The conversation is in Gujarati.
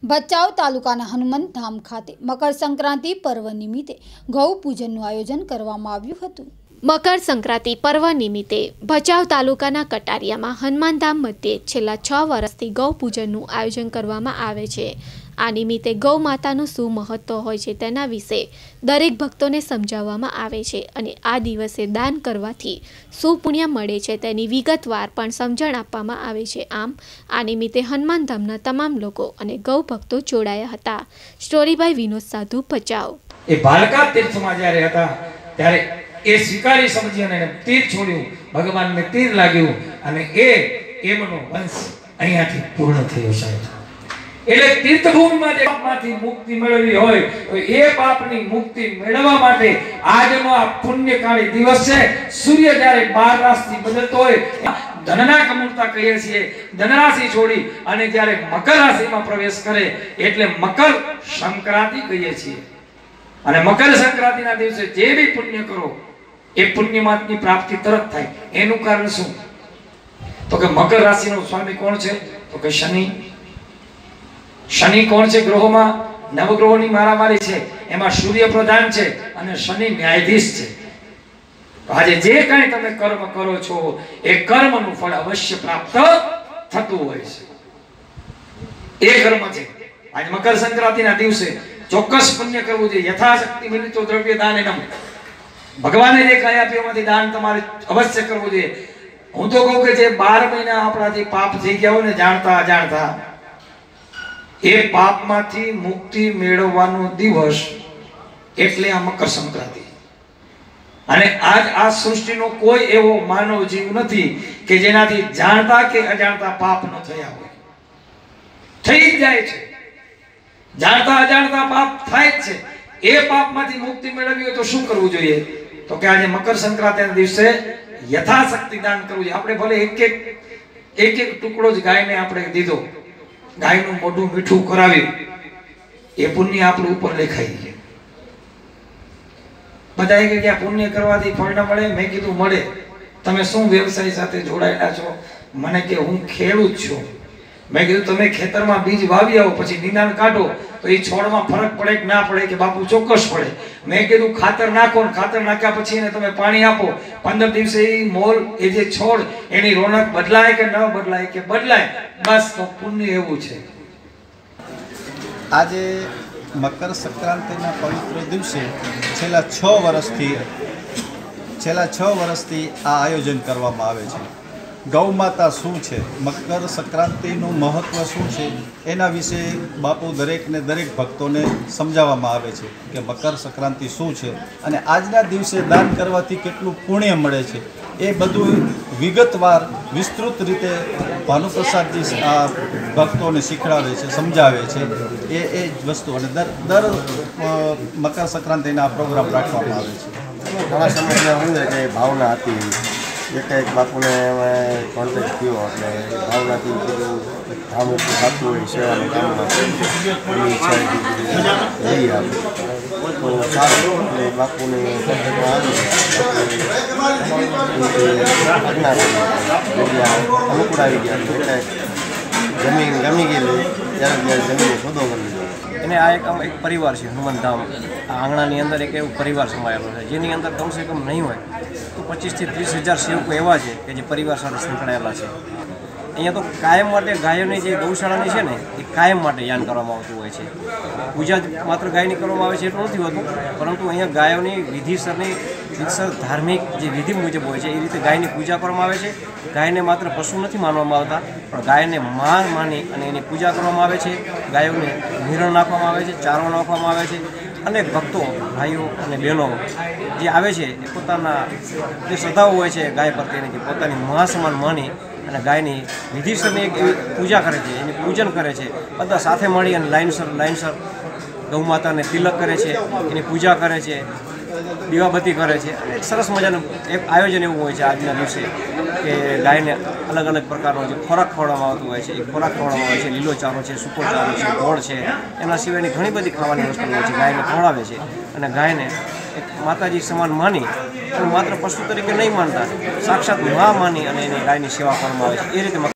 ભચાઉ તાલુકાના હનુમંત ધામ ખાતે મકર સંક્રાંતિ પર્વ નિમિત્તે ગૌ પૂજનનું આયોજન કરવામાં આવ્યું હતું। મકર સંક્રાંતિ પર્વ નિમિત્તે ભચાઉ તાલુકાના કટારિયામાં હનુમાનધામ મધ્યે છેલ્લા 6 વર્ષથી ગૌ પૂજનનું આયોજન કરવામાં આવે છે। આ નિમિત્તે ગૌ માતાનું શું મહત્વ હોય છે તેના વિશે દરેક ભક્તોને સમજાવવામાં આવે છે અને આ દિવસે દાન કરવાથી શું પુણ્ય મળે છે તેની વિગતવાર પણ સમજણ આપવામાં આવે છે। આમ આ નિમિત્તે હનુમાનધામના તમામ લોકો અને ગૌ ભક્તો જોડાયા હતા। સ્ટોરીબાય વિનોદ સાધુ ભચાઉ। એ ભાલકા તીર્થમાં જ્યારે હતા ત્યારે એ સ્વીકારી સમજી અને તીર છોડ્યું, ભગવાનને તીર લાગ્યું અને એમનો વંશ અહીંયાથી પૂર્ણ થયો છે। એટલે તીર્થભૂમિમાં જે પાપમાંથી મુક્તિ મેળવી હોય તો એ પાપની મુક્તિ મેળવવા માટે આજનો આ પુણ્યકાળી દિવસ છે। સૂર્ય જ્યારે 12 રાશિથી બદલતો હોય ધનના કમૂળતા કહીએ છીએ, ધનરાશિ છોડી અને જ્યારે મકર રાશિમાં પ્રવેશ કરે એટલે મકર સંક્રાંતિ કહીએ છીએ। અને મકર સંક્રાંતિના દિવસે જે બી પુણ્ય કરો એ પુણ્યમાંથી પ્રાપ્તિ તરત થાય। એનું કારણ શું? તો કે મકર રાશિનો સ્વામી કોણ છે? તો કે શનિ। શનિ કોણ છે? ગ્રહોમાં નવગ્રહોની મારામારી છે, એમાં સૂર્ય પ્રધાન છે અને શનિ ન્યાયાધીશ છે। આજે જે કંઈ તમે કર્મ કરો છો એ કર્મનું ફળ અવશ્ય પ્રાપ્ત થતું હોય છે। એ કર્મ છે। આજ મકર સંક્રાંતિના દિવસે ચોક્કસ પુણ્ય કરવું જોઈએ। યથાશક્તિ મિલિતો દ્રવ્ય દાનેનમ, ભગવાને જે કઈ આપ્યું એમાંથી દાન તમારે અવશ્ય કરવું જોઈએ। હું તો કહું કે જે 12 મહિના આપણાથી પાપ થઈ ગયા હોય ને જાણતા અજાણતા, એ પાપમાંથી મુક્તિ મેળવવાનો દિવસ એટલે આ મકર સંક્રાંતિ। અને આજ આ સૃષ્ટિનો કોઈ એવો માનવ જીવ નથી કે જેનાથી જાણતા કે અજાણતા પાપ ન થયા હોય। થઈ જ જાય છે, જાણતા અજાણતા પાપ થાય જ છે। એ પાપમાંથી મુક્તિ મેળવવી હોય તો શું કરવું જોઈએ? તો કે આજે મકર સંક્રાંતિના દિવસે યથાશક્તિ દાન કરવું જોઈએ। આપણે ભલે એક ટુકડો જ ગાયને આપણે દીધો, ગાયનું મોઢું મીઠું કરાવ્યું, એ પુણ્ય આપણું ઉપર લેખાઈ ગયું। બધાએ કે પુણ્ય કરવાથી ફળ ન મળે? મેં કીધું મળે। તમે શું વ્યવસાય સાથે જોડાયેલા છો? મને કે હું ખેડૂત છું। મેં કીધું તમે ખેતરમાં બીજ વાવી આવો, પછી નિદાન કાઢો તો એ છોડમાં ફરક પડે કે ના પડે? કે બાપુ ચોક્કસ પડે। મેં કીધું ખાતર નાખો, ખાતર નાખ્યા પછી એને તમે પાણી આપો, 15 દિવસે એ મોલ, એ જે છોડ, એની રોનક બદલાય કે ન બદલાય? કે બદલાય। બસ તો પુણ્ય એવું છે। આજે મકર સંક્રાંતિના પવિત્ર દિવસે છેલ્લા 6 વર્ષથી આ આયોજન કરવામાં આવે છે। ગૌ માતા શું છે, મકર સંક્રાંતિનું મહત્ત્વ શું છે, એના વિશે બાપુ દરેકને દરેક ભક્તોને સમજાવવામાં આવે છે કે મકર સંક્રાંતિ શું છે અને આજના દિવસે દાન કરવાથી કેટલું પુણ્ય મળે છે। એ બધું વિગતવાર વિસ્તૃત રીતે ભાનુપ્રસાદજી આ ભક્તોને શીખવાડે છે, સમજાવે છે। એ જ વસ્તુ અને દર મકર સંક્રાંતિના પ્રોગ્રામ રાખવામાં આવે છે। ઘણા સમયમાં શું છે કે ભાવના હતી, એક બાપુને કોન્ટેક્ટ થયો એટલે ભાવનાથી બધું ધામ ઉપર થતું હોય સેવાના કામમાં એની ઈચ્છા લઈ આવે તો સારું। એટલે બાપુને કોન્ટેક્ટમાં અનુકૂળ આવી ગયા એટલે જમીન ગમી ગયેલી ત્યારે જમીન સોદો કરી લીધો। એને આ એક પરિવાર છે હનુમાનધામ। આ આંગણાની અંદર એક એવું પરિવાર સમાયેલો છે જેની અંદર કમસે કમ નહીં હોય તો 25 થી 30 હજાર સેવકો એવા છે કે જે પરિવાર સાથે સંકળાયેલા છે। અહીંયા તો કાયમ માટે ગાયોની જે ગૌશાળાની છે ને એ કાયમ માટે યાન કરવામાં આવતું હોય છે। પૂજા માત્ર ગાયની કરવામાં આવે છે એટલું નથી હોતું, પરંતુ અહીંયા ગાયોની વિધિસરની ધાર્મિક જે વિધિ મુજબ હોય છે એ રીતે ગાયની પૂજા કરવામાં આવે છે। ગાયને માત્ર પશુ નથી માનવામાં આવતા, પણ ગાયને માં માની અને એની પૂજા કરવામાં આવે છે। ગાયોને નિરણ નાખવામાં આવે છે, ચારો નાખવામાં આવે છે। અનેક ભક્તો, ભાઈઓ અને બહેનો જે આવે છે એ પોતાના જે શ્રદ્ધાઓ હોય છે ગાય પ્રત્યેની, કે પોતાની મા સમાન માની અને ગાયની વિધિસરની એક એવી પૂજા કરે છે, એની પૂજન કરે છે। બધા સાથે મળી અને લાઇનસર ગૌ માતાને તિલક કરે છે, એની પૂજા કરે છે, દીવાબત્તી કરે છે અને એક સરસ મજાનું એક આયોજન એવું હોય છે આજના દિવસે કે ગાયને અલગ અલગ પ્રકારનો જે ખોરાક ખવડાવવામાં આવતો હોય છે એ ખોરાક ખવડાવવામાં આવે છે। લીલો ચારો છે, સૂકો ચારો છે, ગોળ છે, એના સિવાયની ઘણી બધી ખાવાની વસ્તુઓ હોય છે, ગાયને ખવડાવે છે અને ગાયને એક માતાજી સમાન માની અને માત્ર પશુ તરીકે નહીં માનતા, સાક્ષાત મા માની અને એની ગાયની સેવા કરવામાં આવે છે। એ રીતે